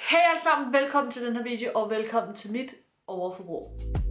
Hej alle sammen, velkommen til den her video, og velkommen til mit overforbrug.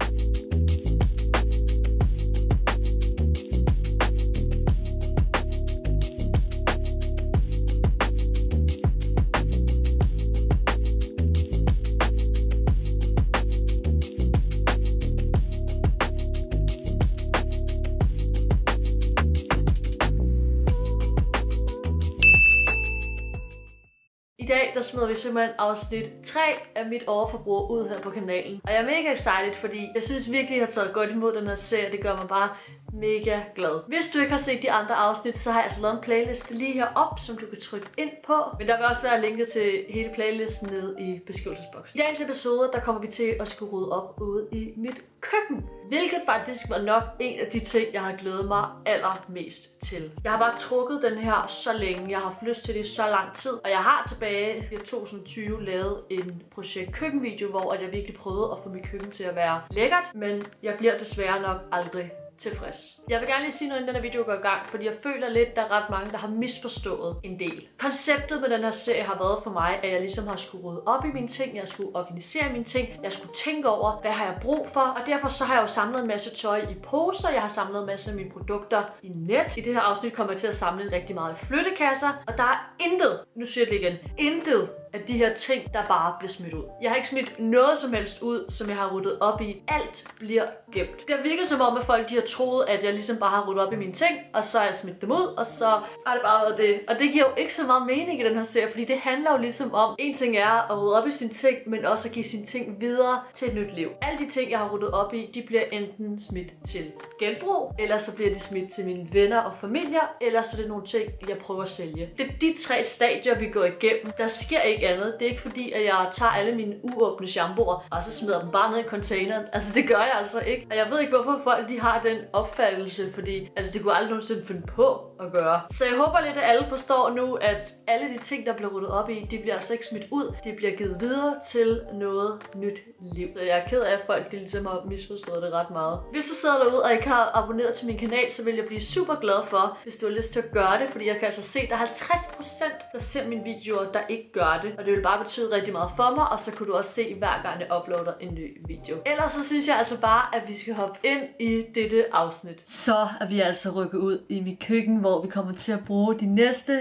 I dag der smider vi simpelthen afsnit 3 af mit overforbrug ud her på kanalen. Og jeg er mega excited, fordi jeg synes virkelig, jeg har taget godt imod den her serie. Det gør mig bare mega glad. Hvis du ikke har set de andre afsnit, så har jeg altså lavet en playlist lige heroppe, som du kan trykke ind på. Men der vil også være linket til hele playlisten nede i beskrivelsesboksen. I dagens episode, der kommer vi til at skulle rydde op ude i mit køkken. Hvilket faktisk var nok en af de ting, jeg har glædet mig allermest til. Jeg har bare trukket den her så længe. Jeg har haft lyst til det i så lang tid. Og jeg har tilbage i 2020 lavet en projekt køkkenvideo, hvor jeg virkelig prøvede at få mit køkken til at være lækkert. Men jeg bliver desværre nok aldrig tilfreds. Jeg vil gerne lige sige noget, inden den her video går i gang, fordi jeg føler lidt, der er ret mange, der har misforstået en del. Konceptet med den her serie har været for mig, at jeg ligesom har skulle rydde op i mine ting, jeg skulle organisere mine ting, jeg skulle tænke over, hvad har jeg brug for, og derfor så har jeg jo samlet en masse tøj i poser, jeg har samlet en masse af mine produkter i net. I det her afsnit kommer jeg til at samle rigtig meget i flyttekasser, og der er intet, nu siger jeg det igen, intet af de her ting, der bare bliver smidt ud. Jeg har ikke smidt noget som helst ud, som jeg har ryddet op i. Alt bliver gemt. Det har virket som om, at folk de har troet, at jeg ligesom bare har ryddet op i mine ting, og så har jeg smidt dem ud, og så har det bare været det. Og det giver jo ikke så meget mening i den her serie, fordi det handler jo ligesom om, en ting er at rydde op i sine ting, men også at give sine ting videre til et nyt liv. Alle de ting, jeg har ryddet op i, de bliver enten smidt til genbrug, eller så bliver de smidt til mine venner og familier, eller så er det nogle ting, jeg prøver at sælge. Det er de 3 stadier, vi går igennem. Der sker ikke andet. Det er ikke fordi, at jeg tager alle mine uåbne shampooer, og så smider dem bare ned i containeren. Altså, det gør jeg altså ikke. Og jeg ved ikke, hvorfor folk de har den opfattelse, fordi altså, det kunne aldrig nogensinde finde på at gøre. Så jeg håber lidt, at alle forstår nu, at alle de ting, der bliver ryddet op i, de bliver altså ikke smidt ud. De bliver givet videre til noget nyt liv. Så jeg er ked af, at folk de ligesom har misforstået det ret meget. Hvis du sidder derude og ikke har abonneret til min kanal, så vil jeg blive super glad for, hvis du har lyst til at gøre det, fordi jeg kan altså se, at der er 50%, der ser mine videoer, der ikke gør det. Og det vil bare betyde rigtig meget for mig, og så kunne du også se, hver gang jeg uploader en ny video. Ellers så synes jeg altså bare, at vi skal hoppe ind i dette afsnit. Så er vi altså rykket ud i mit køkken, hvor vi kommer til at bruge de næste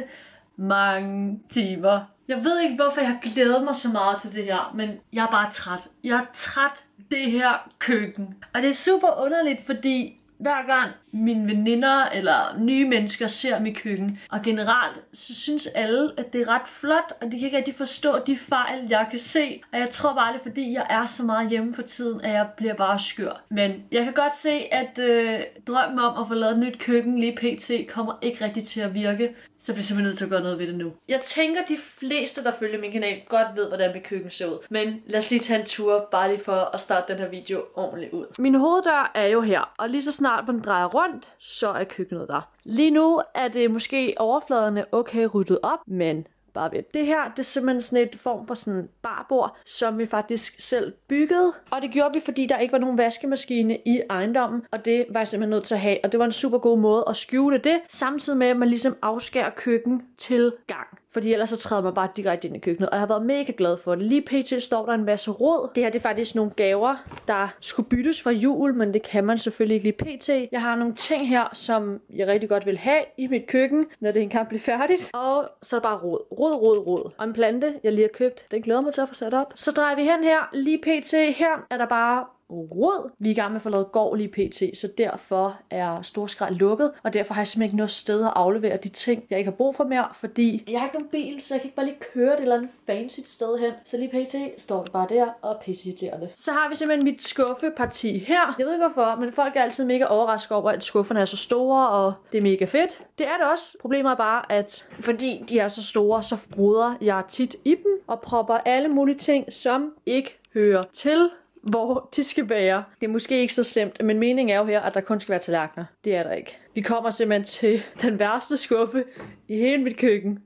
mange timer. Jeg ved ikke, hvorfor jeg har glædet mig så meget til det her, men jeg er bare træt. Jeg er træt af det her køkken. Og det er super underligt, fordi hver gang mine veninder eller nye mennesker ser mit køkken, og generelt, så synes alle, at det er ret flot, og de kan ikke rigtig forstå de fejl, jeg kan se. Og jeg tror bare, det er fordi, jeg er så meget hjemme for tiden, at jeg bliver bare skør. Men jeg kan godt se, at drømmen om at få lavet et nyt køkken lige pt. Kommer ikke rigtig til at virke. Så bliver jeg simpelthen nødt til at gøre noget ved det nu. Jeg tænker, de fleste, der følger min kanal, godt ved, hvordan mit køkken ser ud. Men lad os lige tage en tur, bare lige for at starte den her video ordentligt ud. Min hoveddør er jo her, og lige så snart man drejer rundt, så er køkkenet der. Lige nu er det måske overfladerne okay ryddet op, men bare ved. Det her, det er simpelthen sådan et form for sådan barbord, som vi faktisk selv byggede. Og det gjorde vi, fordi der ikke var nogen vaskemaskine i ejendommen, og det var jeg simpelthen nødt til at have. Og det var en super god måde at skjule det, samtidig med, at man ligesom afskærer køkken til gang. Fordi ellers så træder man bare direkte ind i køkkenet, og jeg har været mega glad for det. Lige pt. Står der en masse rod. Det her det er faktisk nogle gaver, der skulle byttes fra jul, men det kan man selvfølgelig ikke lige pt. Jeg har nogle ting her, som jeg rigtig godt vil have i mit køkken, når det engang bliver færdigt. Og så er der bare rod. Og en plante, jeg lige har købt, den glæder mig til at få sat op. Så drejer vi hen her. Lige pt. Her er der bare rod. Vi er i gang med at få lavet gård lige pt, så derfor er storskrald lukket, og derfor har jeg simpelthen ikke noget sted at aflevere de ting, jeg ikke har brug for mere, fordi jeg har ikke nogen bil, så jeg kan ikke bare lige køre det eller andet fancy sted hen. Så lige pt står det bare der og pisseirriterende. Så har vi simpelthen mit skuffeparti her. Jeg ved ikke hvorfor, men folk er altid mega overrasket over, at skufferne er så store, og det er mega fedt. Det er det også. Problemet er bare, at fordi de er så store, så bruder jeg tit i dem og propper alle mulige ting, som ikke hører til, hvor de skal være. Det er måske ikke så slemt, men meningen er jo her, at der kun skal være tallerkener. Det er der ikke. Vi kommer simpelthen til den værste skuffe i hele mit køkken.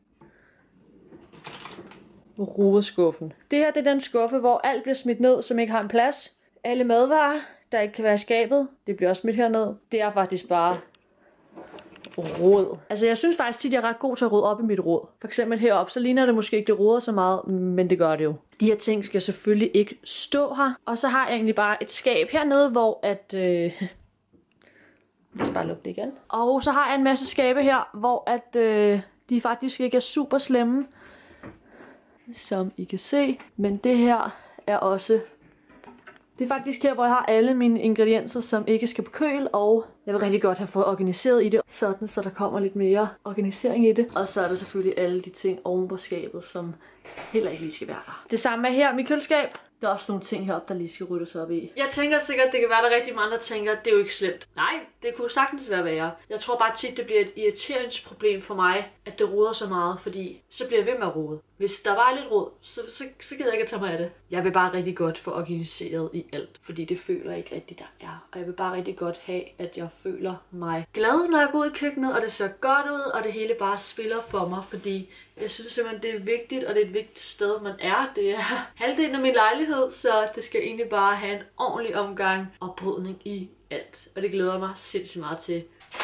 Rodeskuffen. Det her det er den skuffe, hvor alt bliver smidt ned, som ikke har en plads. Alle madvarer, der ikke kan være i skabet, det bliver også smidt herned. Det er faktisk bare rod. Altså jeg synes faktisk tit, jeg er ret god til at rode op i mit rod. For eksempel heroppe, så ligner det måske ikke, det roder så meget, men det gør det jo. De her ting skal selvfølgelig ikke stå her. Og så har jeg egentlig bare et skab hernede, hvor at... Lad os bare lukke det igen. Og så har jeg en masse skabe her, hvor at de faktisk ikke er super slemme. Som I kan se. Men det her er også... Det er faktisk her, hvor jeg har alle mine ingredienser, som ikke skal på køl, og jeg vil rigtig godt have fået organiseret i det, sådan så der kommer lidt mere organisering i det. Og så er der selvfølgelig alle de ting oven på skabet, som heller ikke lige skal være der. Det samme er her i mit køleskab. Der er også nogle ting heroppe, der lige skal ryddes op i. Jeg tænker sikkert, det kan være, der rigtig mange, der tænker, at det er jo ikke slemt. Nej, det kunne sagtens være værre. Jeg tror bare tit, det bliver et irriteringsproblem for mig, at det roder så meget, fordi så bliver jeg ved med at rode. Hvis der var lidt rod, så gider jeg ikke at tage mig af det. Jeg vil bare rigtig godt få organiseret i alt, fordi det føler jeg ikke rigtig, der er. Og jeg vil bare rigtig godt have, at jeg føler mig glad, når jeg går ud i køkkenet, og det ser godt ud, og det hele bare spiller for mig, fordi jeg synes simpelthen, det er vigtigt, og det er et vigtigt sted, man er. Det er halvdelen af min lejlighed, så det skal egentlig bare have en ordentlig omgang og brydning i alt. Og det glæder mig sindssygt meget til.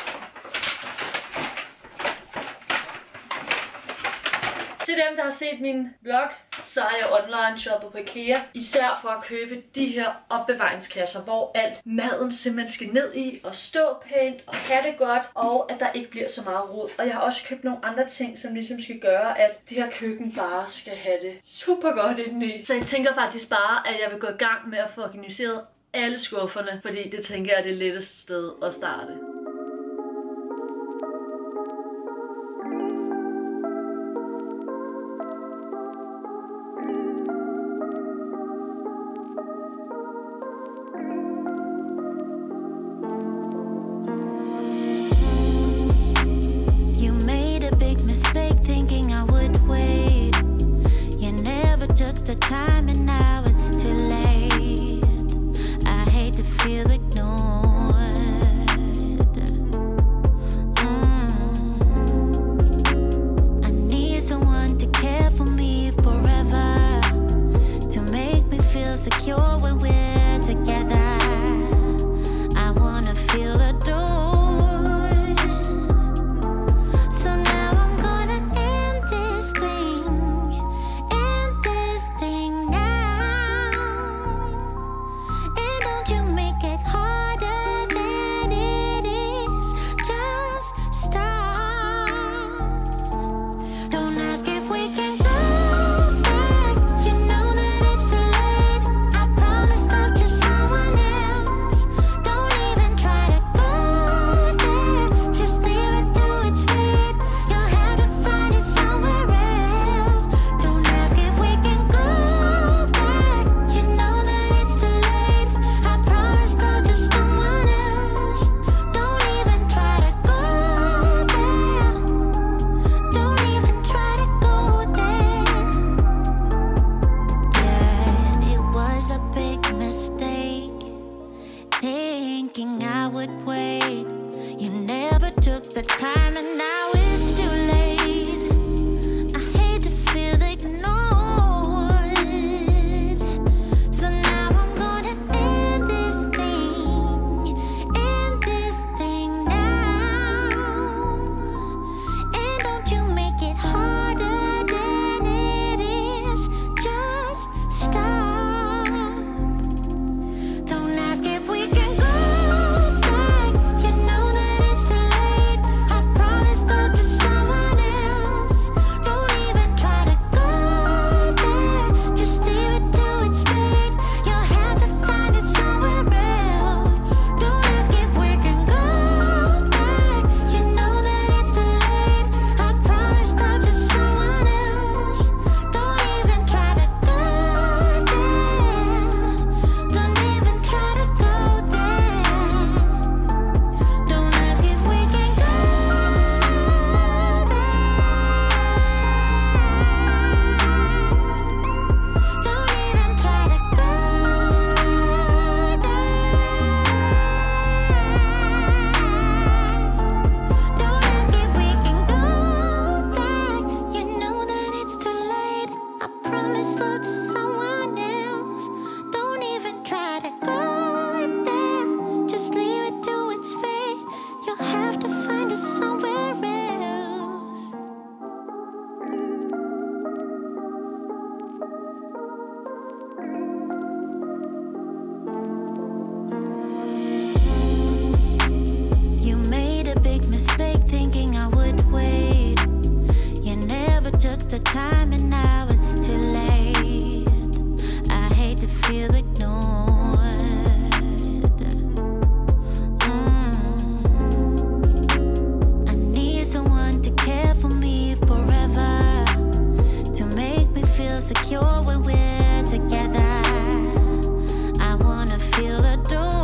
Til dem, der har set min vlog, så er jeg online shopper på IKEA. Især for at købe de her opbevaringskasser, hvor alt maden simpelthen skal ned i og stå pænt og have det godt, og at der ikke bliver så meget rod. Og jeg har også købt nogle andre ting, som ligesom skal gøre, at det her køkken bare skal have det super godt indeni. Så jeg tænker faktisk bare, at jeg vil gå i gang med at få organiseret alle skufferne, fordi det tænker jeg er det letteste sted at starte. The time and now it's too late. I hate to feel ignored. I need someone to care for me forever, to make me feel secure when we're together. I wanna feel adored. Now mistake thinking I would wait. You never took the time and now it's too late. I hate to feel ignored. I need someone to care for me forever, to make me feel secure when we're together. I wanna feel adored.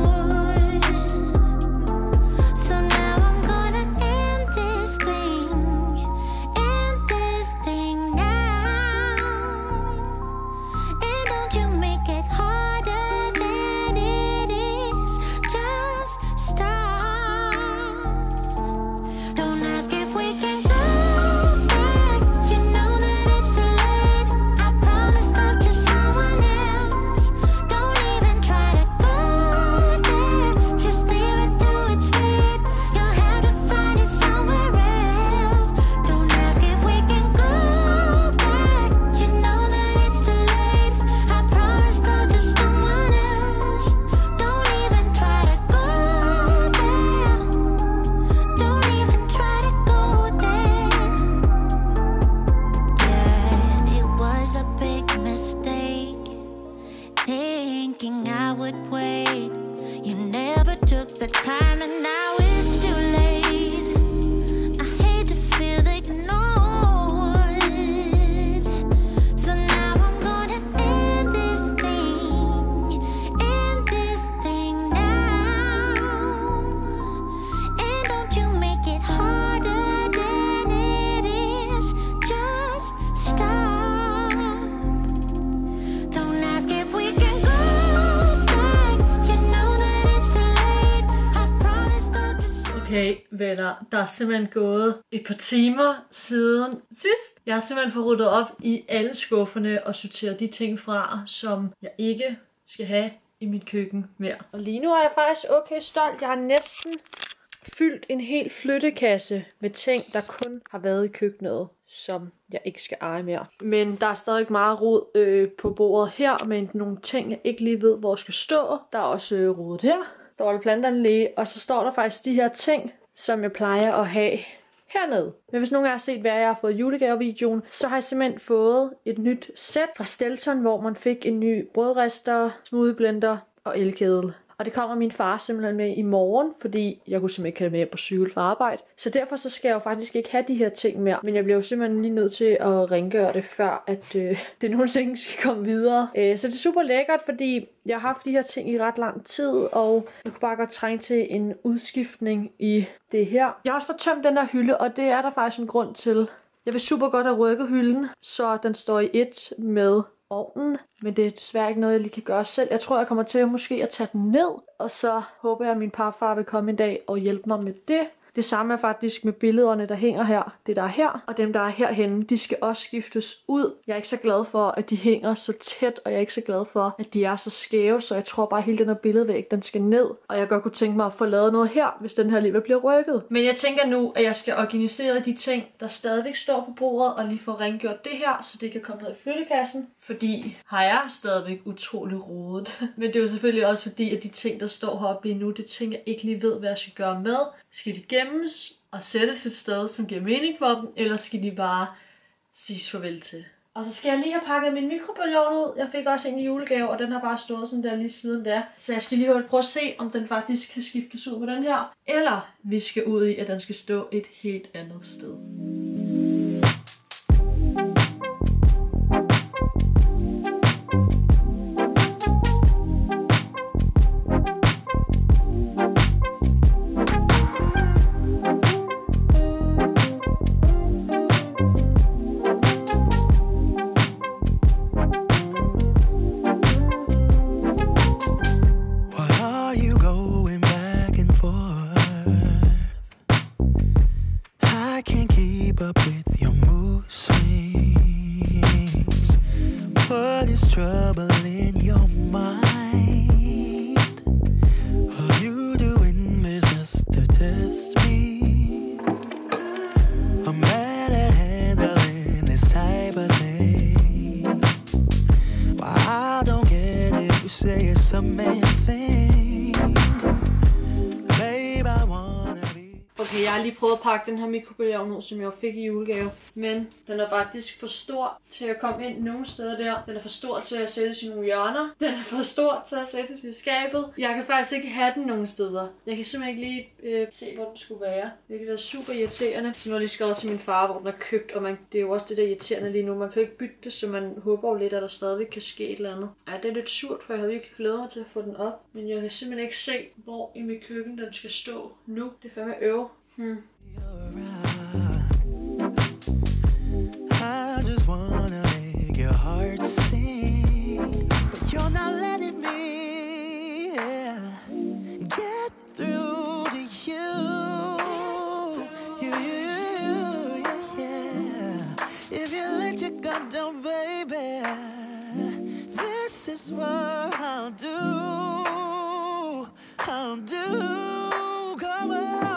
Okay, venner, der er simpelthen gået et par timer siden sidst. Jeg har simpelthen fået ryddet op i alle skufferne og sorteret de ting fra, som jeg ikke skal have i mit køkken mere. Og lige nu er jeg faktisk okay stolt. Jeg har næsten fyldt en hel flyttekasse med ting, der kun har været i køkkenet, som jeg ikke skal eje mere. Men der er stadig meget rod på bordet her, med nogle ting, jeg ikke lige ved, hvor skal stå. Der er også rodet her. Står der planteanlæg, og så står der faktisk de her ting, som jeg plejer at have hernede. Men hvis nogen af jer har set, hvad jeg har fået i julegavevideoen, så har jeg simpelthen fået et nyt sæt fra Stelton, hvor man fik en ny brødrester, smoothieblender og elkedel. Og det kommer min far simpelthen med i morgen, fordi jeg kunne simpelthen ikke have det med på cykel for arbejde. Så derfor så skal jeg jo faktisk ikke have de her ting mere. Men jeg bliver jo simpelthen lige nødt til at rengøre det, før at det nogensinde skal komme videre. Så det er super lækkert, fordi jeg har haft de her ting i ret lang tid, og jeg kunne bare godt trænge til en udskiftning i det her. Jeg har også fået tømt den der hylde, og det er der faktisk en grund til. Jeg vil super godt have rykket hylden, så den står i et med ovnen, men det er desværre ikke noget, jeg lige kan gøre selv. Jeg tror, jeg kommer til måske at tage den ned, og så håber jeg, at min parfar vil komme en dag og hjælpe mig med det. Det samme er faktisk med billederne, der hænger her. Det der er her, og dem der er herhenne, de skal også skiftes ud. Jeg er ikke så glad for, at de hænger så tæt, og jeg er ikke så glad for, at de er så skæve, så jeg tror bare, at hele den her billedvæg, den skal ned. Og jeg godt kunne tænke mig at få lavet noget her, hvis den her alligevel bliver rykket. Men jeg tænker nu, at jeg skal organisere de ting, der stadigvæk står på bordet, og lige få rengjort det her, så det kan komme ned i flyttekassen. Fordi har jeg stadigvæk utrolig rodet. Men det er jo selvfølgelig også fordi, at de ting, der står heroppe lige nu, det er ting, jeg ikke lige ved, hvad jeg skal gøre med. Skal de gemmes og sættes et sted, som giver mening for dem, eller skal de bare siges farvel til? Og så skal jeg lige have pakket min mikrobølgeovn ud. Jeg fik også en i julegave, og den har bare stået sådan der lige siden der. Så jeg skal lige prøve at se, om den faktisk kan skiftes ud med den her. Eller vi skal ud i, at den skal stå et helt andet sted. Okay, jeg har lige prøvet at pakke den her mikrobølgeovn ud, som jeg fik i julegave. Men den er faktisk for stor til at komme ind nogle steder der. Den er for stor til at sættes i nogle hjørner. Den er for stor til at sættes i skabet. Jeg kan faktisk ikke have den nogen steder. Jeg kan simpelthen ikke lige se, hvor den skulle være. Det er super irriterende. Så nu har jeg lige skrevet til min far, hvor den er købt. Og det er jo også det der irriterende lige nu. Man kan ikke bytte det, så man håber jo lidt, at der stadigvæk kan ske et eller andet. Ja, det er lidt surt, for jeg havde virkelig glædet mig til at få den op. Men jeg kan simpelthen ikke se, hvor i mit køkken den skal stå nu. Det er fandme øve. I just wanna make your heart sing, but you're not letting me get through to you. If you let your guard down, baby, this is what I'll do. I'll do. Come on.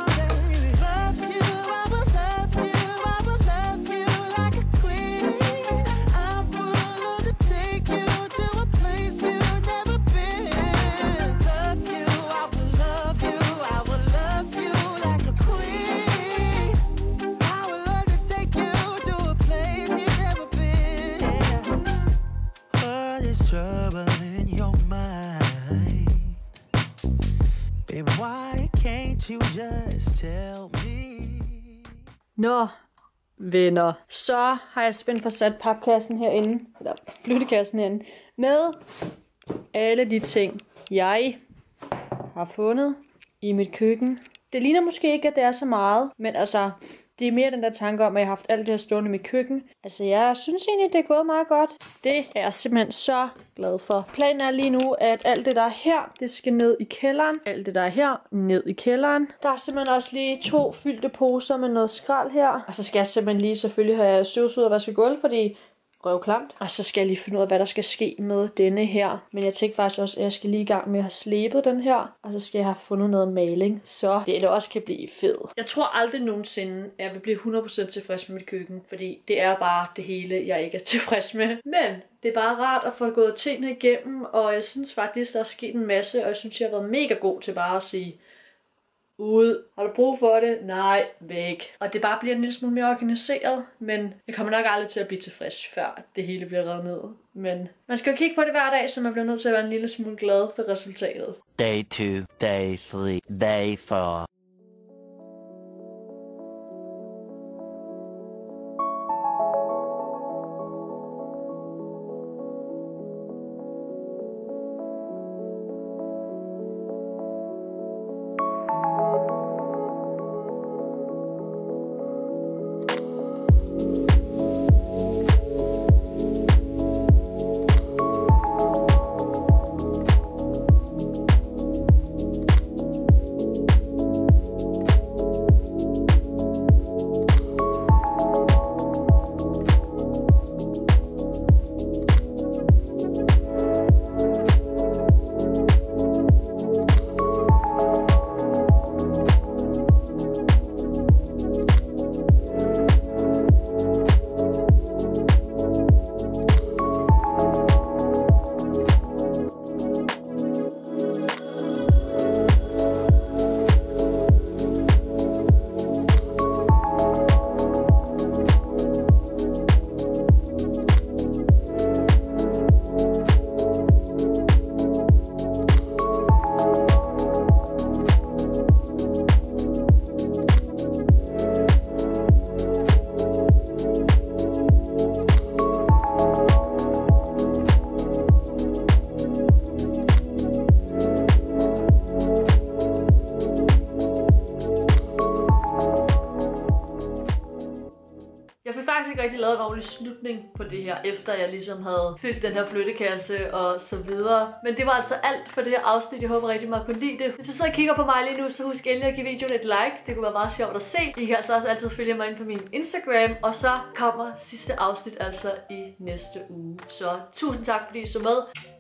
You just tell me. Nå, venner. Så har jeg spændt for sat papkassen herinde, eller flyttekassen herinde, med alle de ting, jeg har fundet i mit køkken. Det ligner måske ikke, at det er så meget, men altså, det er mere den der tanke om, at jeg har haft alt det her stående i mit køkken. Altså, jeg synes egentlig, det er gået meget godt. Det er jeg simpelthen så glad for. Planen er lige nu, at alt det, der er her, det skal ned i kælderen. Alt det, der er her, ned i kælderen. Der er simpelthen også lige 2 fyldte poser med noget skrald her. Og så skal jeg simpelthen lige selvfølgelig have støvsuget og vaske gulv, fordi røvklamt. Og så skal jeg lige finde ud af, hvad der skal ske med denne her. Men jeg tænkte faktisk også, at jeg skal lige i gang med at have slebet den her. Og så skal jeg have fundet noget maling, så det også kan blive fedt. Jeg tror aldrig nogensinde, at jeg vil blive 100% tilfreds med mit køkken. Fordi det er bare det hele, jeg ikke er tilfreds med. Men det er bare rart at få gået tingene igennem. Og jeg synes faktisk, der er sket en masse. Og jeg synes, jeg har været mega god til bare at sige: ud. Har du brug for det? Nej, væk. Og det bare bliver en lille smule mere organiseret, men jeg kommer nok aldrig til at blive tilfreds, før det hele bliver reddet ned. Men man skal jo kigge på det hver dag, så man bliver nødt til at være en lille smule glad for resultatet. Day 2, day 3, day 4. ikke rigtig lavet en ordentlig slutning på det her, efter jeg ligesom havde fyldt den her flyttekasse og så videre. Men det var altså alt for det her afsnit. Jeg håber rigtig meget, kunne lide det. Hvis du så kigger på mig lige nu, så husk endelig at give videoen et like. Det kunne være meget sjovt at se. I kan altså også altid følge mig ind på min Instagram. Og så kommer sidste afsnit altså i næste uge. Så tusind tak, fordi I så med.